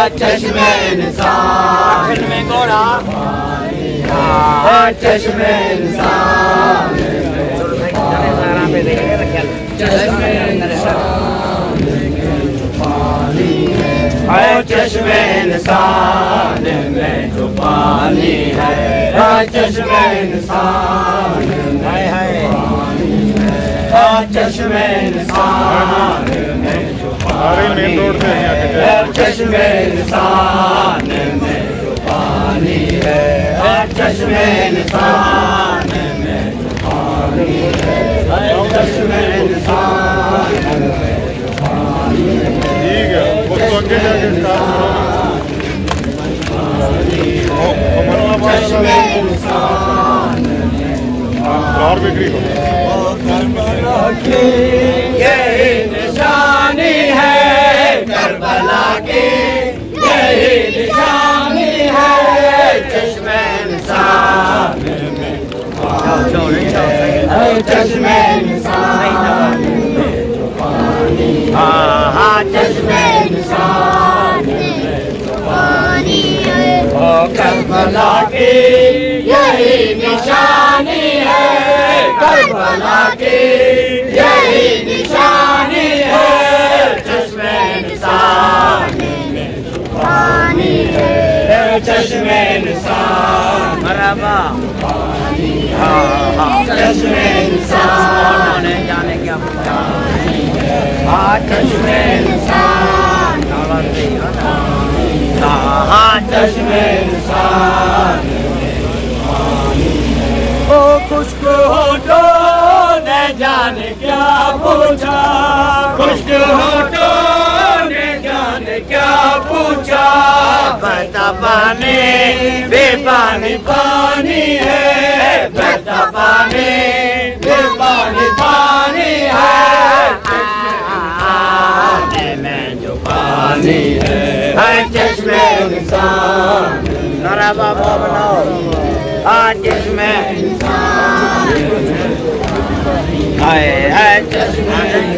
चश्मे इंसान में घोड़ा चश्मे इंसान चश्मे इंसान चश्मे इंसान में जो पानी है चश्मे इंसान चश्मे इंसान में जो पानी है चश्मे इंसान में जो पानी है चश्मे इंसान में जो पानी है चश्मे इंसान में जो पानी है ठीक है वो तो आगे जाके चश्मे इंसान और बिक्री हो करबला की यही निशानी है करबला की यही निशानी है चश्मे इंसान में चश्मे इंसान में जो पानी चश्मे इंसान में जो पानी है करबला की यही निशानी है करबला की यही निशानी है चश्मे इंसान में जो पानी है चश्मे इंसान मरहबा चश्मे इंसान जाने क्या चश्मे इंसान चश्मे इंसान ओ खुश्क होठों ने जाने क्या पूछा खुश्क होठों ने जाने क्या पूछा बहता पानी बेपानी पानी है बहता पानी बेपानी पानी है में जो पानी है चश्मे इंसान नारा बाबा बनाओ चश्मे इंसान चश्मे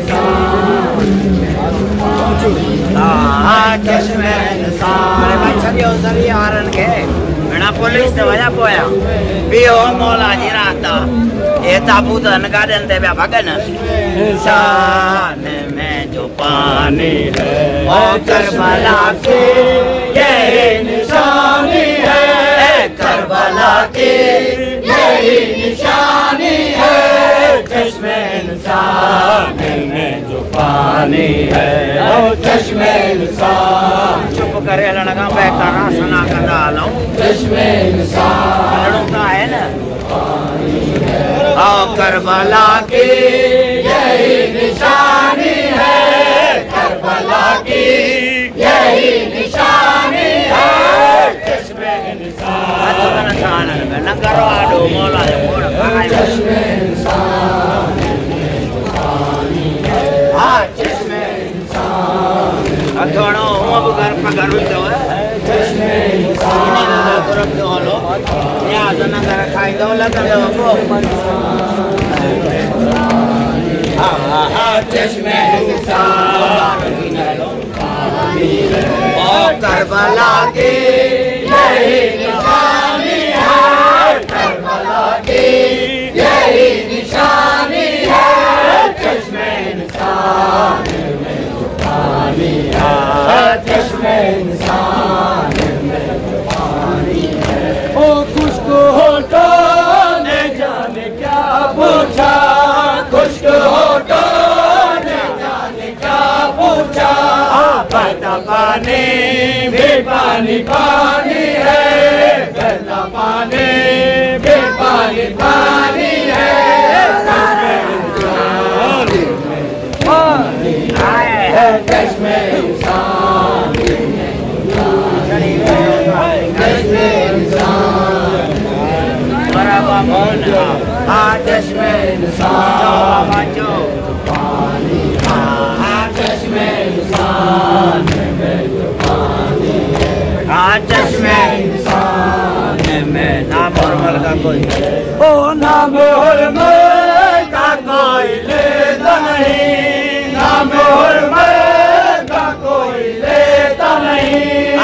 चश्मे इंसान आरन के बिना पुलिस से वजह पोया पियो मौला जी राता ये ताबूत गार्डन दे भगन इंसान में जो पानी है करबला की यही निशानी है करबला की यही निशानी है चश्मे इंसान में जो पानी है चश्मे इंसान चुप करे लड़का बेकारा सुना कर डालो चश्मे इंसान का है ना करबला की यही निशानी है करबला की यही निशानी है चश्मे इंसान नगर वाडो मौला चश्मे इंसान चश्मे इंसान थोड़ा अब घर पकड़ दो चश्मे इंसान तरफ दो लो या नगर खाई दो लगा दो चश्मे इंसान करबला की यही निशानी है करबला की यही निशानी है चश्मे इंसान में जो पानी है चश्मे इंसान में जो पानी है ओ खुश्क होठों ने जाने क्या पूछा खुश्क होठों ने जाने क्या पूछा बहता पानी बेपानी पानी है बहता पानी बेपानी पानी है चश्मे इंसान चश्मे इंसान चश्मे इंसान चश्मे इंसान चश्मे इंसान में नाम और मल का कोई ओ नाम और मल का कोई लेता नहीं नाम और मल का कोई लेता नहीं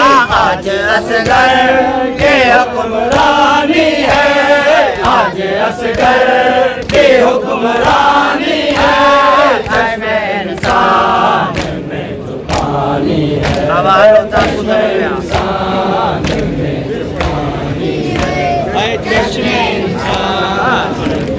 असगर के हुक्मरानी है, आज असगर के हुक्मरानी है, चश्म इंसान में जो पानी है, इंसान में जो पानी है, चश्म इंसान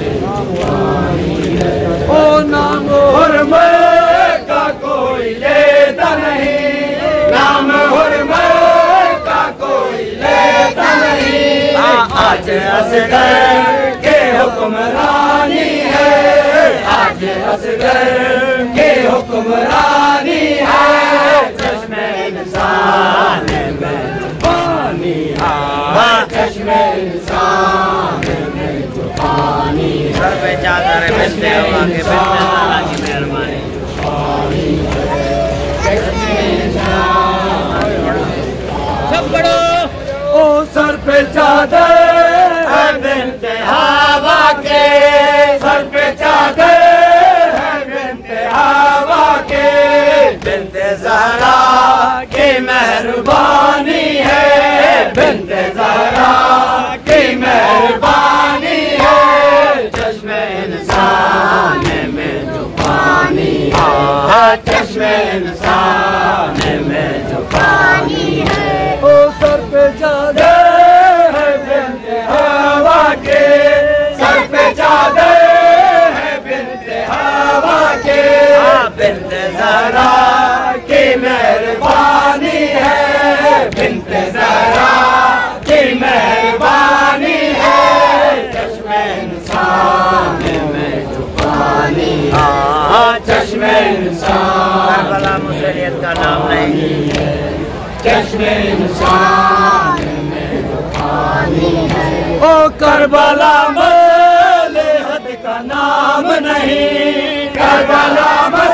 ओ नाम हुर्मत का कोई लेता नहीं, नाम हुर्मत का कोई लेता नहीं, आज असगर के हुक्मरानी है, आज असगर के हुक्मरानी है, चश्म इंसान में जो पानी है, चश्म इंसान में जो पानी है, सर पे चादर बिछते हुआ के बिछते ताला की मेहरबानी, सब पढ़ो। ओ सर पे चादर है बिनते हवा के, सर पे चादर है बिनते हवा के, बिनते ज़हरा की मेहरबानी है, बिनते ज़हरा की मेहरबानी है, चश्म इंसान में जो पानी है, चश्म इंसान में जो पानी है, ओ सर पे चादर है बिनते हवा के, सर पे चादर है बिनते हवा के, बिनते ज़हरा की मेहरबानी है, बिनते ज़हरा की मेहरबानी है, चश्म इंसान में जो पानी है, चश्म इंसान करबला मुसलियत का नाम नहीं है, चश्म इंसान में जो पानी है, ओ करबला मसलहत का नाम नहीं, करबला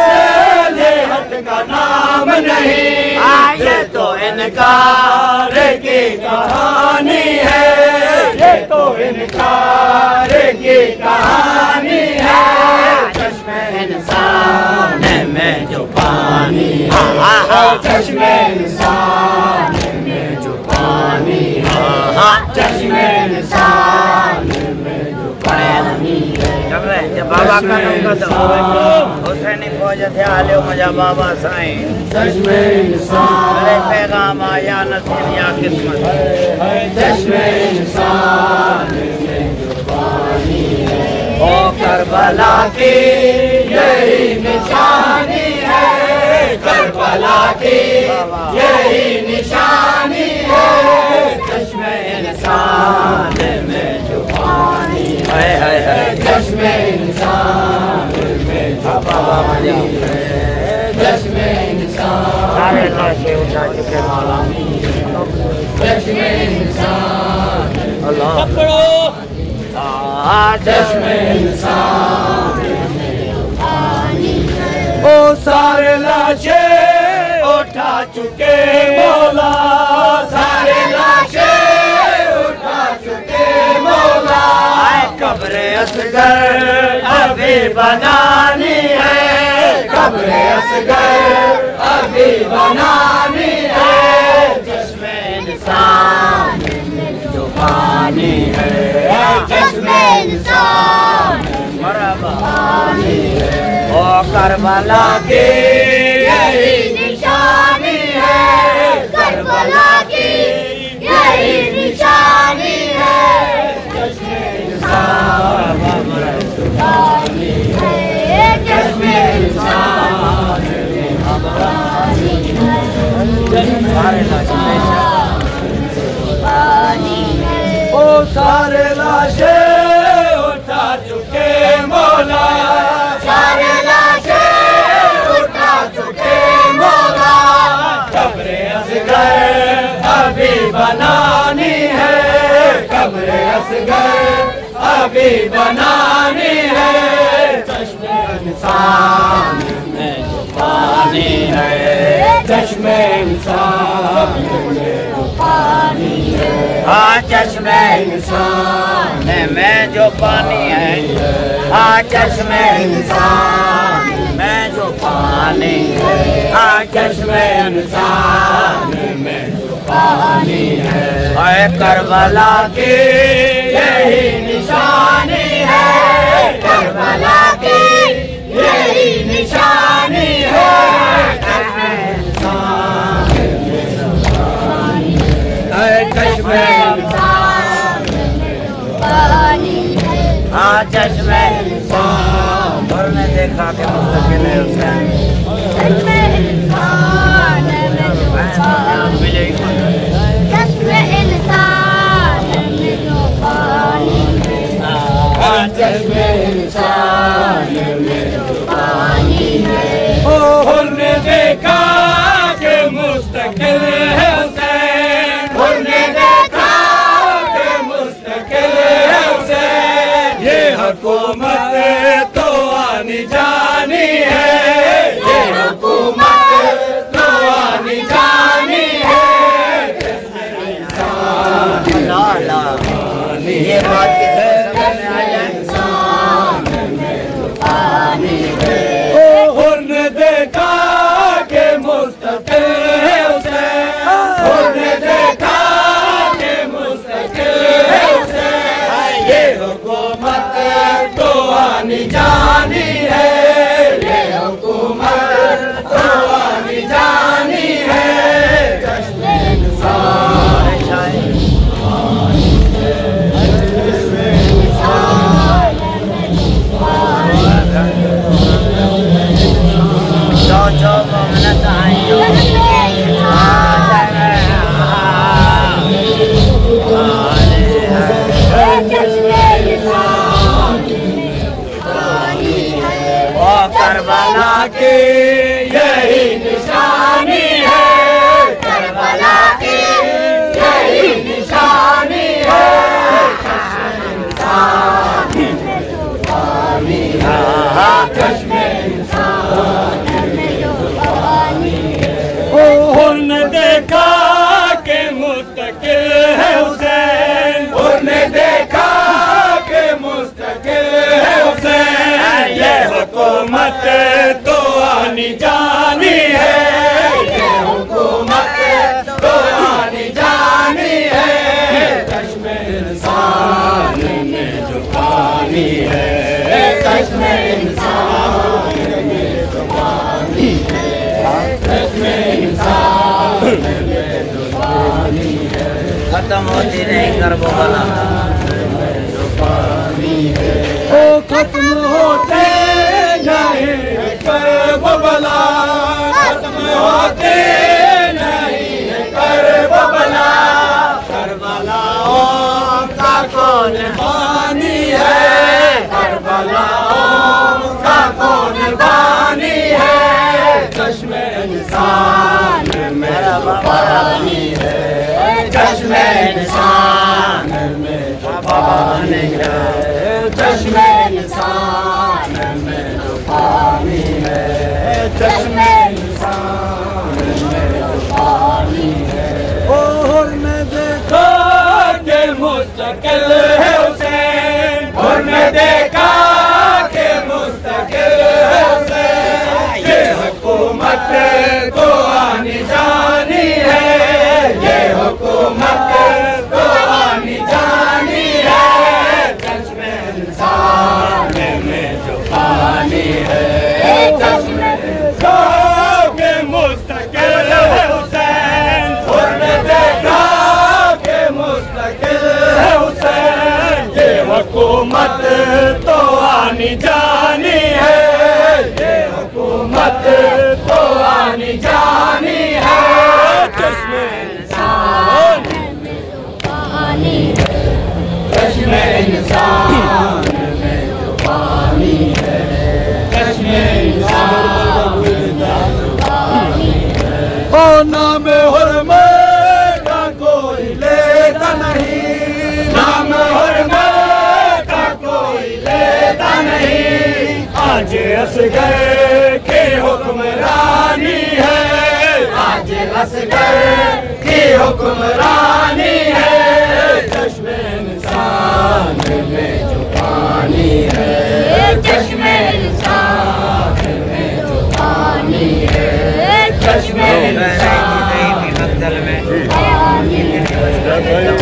मसलहत का नाम नहीं, ये तो इनकार की कहानी है, ये तो इनकार की कहानी है, चश्म इंसान में जो पानी है, चश्म इंसान में जो पानी है, चश्म इंसान में जो पानी है, जब बाबा का नाम का तो हुसैनी फौज थे आलियो मुझा बाबा साईं, चश्म इंसान पैगाम आया नसीब या किस्मत, चश्म इंसान में जो पानी है, ओ करबला की यही निशानी है, करबला की यही निशानी है, चश्म इंसान में जो पानी है, चश्म इंसान में जो पानी है, चश्म इंसान सारे लाशें उठा चुके माला, चश्म इंसान अल्लाह पकड़ो, चश्म इंसान ओ सारे लाशें उठा चुके मौला, सारे लाशें उठा चुके मौला, कब्र असगर अभी बनानी है, कब्र असगर अभी बनानी है, चश्म इंसान जो पानी है, चश्म इंसान पानी है, ओ करबला की यही निशानी है, करबला की यही निशानी है, चश्म इंसान पानी है, चश्म इंसान पानी है, ओ सारे लाशें उठा चुके मौला, सारे लाशें उठा चुके मौला, कब्र असगर अभी बनानी है, कब्र असगर अभी बनानी है, चश्म इंसान में जो पानी है, चश्म इंसान में जो पानी है, चश्म इंसान में जो पानी है, चश्म इंसान में जो पानी है, चश्म इंसान में जो पानी है। करबला की यही निशानी है, करबला की यही निशानी है। चश्मे हाँ चश्मे और मैं देखा के मुस्तकिल है उसका चश्मे इंसान में जो पानी है, चश्मे इंसान में जो पानी है। हमने देखा कि मुस्तकिल है हुसैन, हमने देखा कि मुस्तकिल है हुसैन। ये हुकूमत तो आनी जानी है, ये हुकूमत तो आनी जानी है। ये बात हमने देखा कि मुस्तकिल है हुसैन, हमने देखा कि मुस्तकिल है हुसैन। ये हुकूमत तो आनी जानी है, ये हुकूमत तो आनी जानी है। चश्मे करबला की यही निशानी है, करबला की यही निशानी है। चश्मे इंसान में जो पानी है। हमने देखा कि मुस्तकिल है हुसैन, हमने देखा कि मुस्तकिल है हुसैन। ये हुकूमत तो आनी जानी है, ये हुकूमत तो आनी जानी है। चश्मे इंसान में जो पानी है, चश्मे इंसान में जो पानी है, चश्मे इंसान में जो पानी है। खत्म होती नहीं करबला जो पानी है ओ खत्म होते नहीं करबला, खत्म होते नहीं करबला। करबलाओं का कौन बानी है, करबलाओं का कौन बानी है। चश्मे इंसान में जो पानी है, चश्मे इंसान में जो पानी है। चश्मे इंसान में जो पानी है, चश्मे इंसान में जो पानी है। और मैं देखा कि मुस्तकिल है हुसैन, और मैं देखा कि मुस्तकिल है हुसैन। ये हुकूमत तो आनी जानी है, ये हुकूमत तो आनी जानी है। चश्मे इंसान में जो पानी है, चश्मे के मुस्तकिल है हुसैन, हमने देखा कि मुस्तकिल है हुसैन। ये हुकूमत तो आनी जानी है, ये हुकूमत तो आनी जानी है। चश्मे इंसान में जो पानी है, चश्मे इंसान में जो पानी है, चश्मे इंसान में जो पानी है। ओ नाम हुर्मत का कोई लेता नहीं, नाम हुर्मत का कोई लेता नहीं। आज असगर की हुक्मरानी है, आज असगर की हुक्मरानी है। चश्मे इंसान में जो पानी है, चश्मे इंसान में जो पानी है। चश्मे इंसान में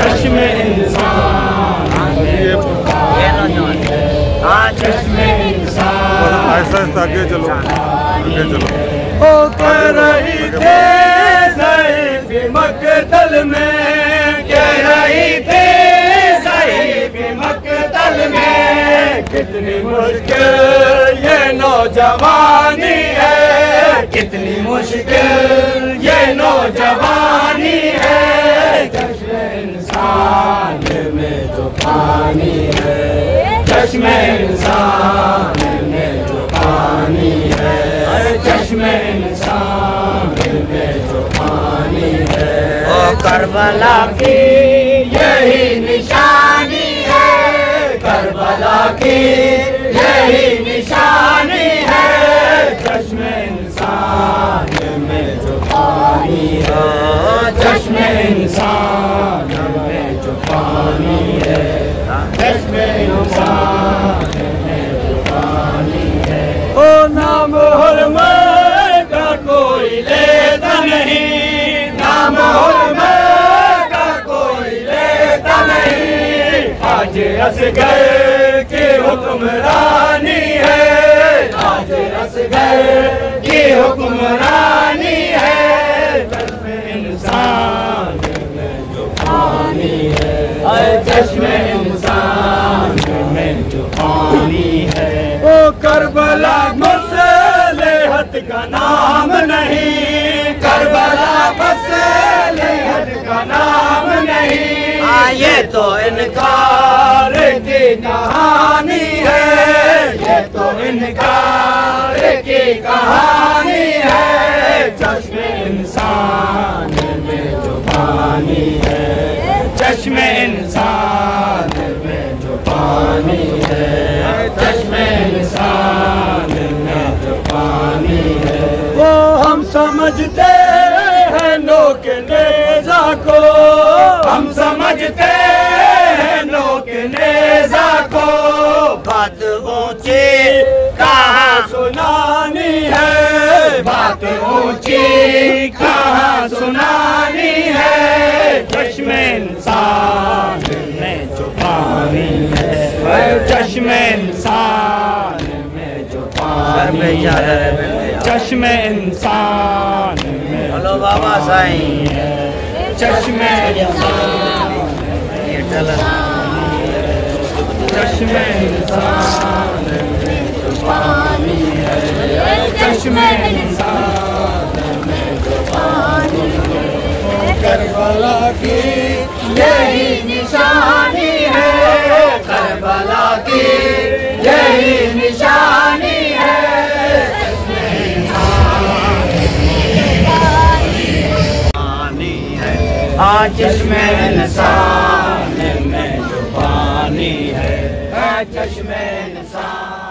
चश्मे इंसान में जो पानी है, हाँ चश्मे इंसान। ऐसा ऐसा आगे चलो, आगे चलो। ओ कह रही थे ज़ईफ़ मक़तल में, कह रही थे ज़ईफ़ मक़तल में, कितनी मुश्किल ये नौजवानी है, कितनी मुश्किल ये नौजवानी है। चश्मे इंसान में जो पानी है, चश्मे इंसान में जो पानी है, चश्मे इंसान में जो पानी है। ओ करबला की यही निशानी है, करबला की यही निशानी है। चश्मे इंसान में जो पानी है, चश्मे इंसान में जो पानी है, चश्मे इंसान में जो पानी है। ओ नाम हुर्मत का कोई लेता नहीं, नाम हुर्मत का कोई लेता नहीं। आज असगर की हुक्मरानी है, आज असगर की हुक्मरानी है। चश्मे इंसान में जो पानी है, चश्मे इंसान में जो पानी है। ओ करबला मसलहत का नाम नहीं, करबला मसलहत का नाम नहीं। ये तो इनकार की कहानी है, ये तो इनकार की कहानी है। चश्मे इंसान में जो पानी है, चश्मे इंसान में जो पानी है, चश्मे इंसान में जो पानी है। वो हम समझते हैं नोक नेज़ा को, हम समझते हैं नोक नेज़ा को। बात ऊंची कहाँ सुनानी है, बात ऊंची कहाँ सुनानी है। चश्मे इंसान में जो पानी है, चश्मे इंसान में जो पानी है, चश्मे इंसान में हेलो बाबा साईं, चश्मे चश्मे इंसान में जो पानी है, चश्मे इंसान में जो पानी है। करबला की यही निशानी है, करबला की यही निशानी है। हाँ चश्मे इंसान में जो पानी है, चश्मे इंसान।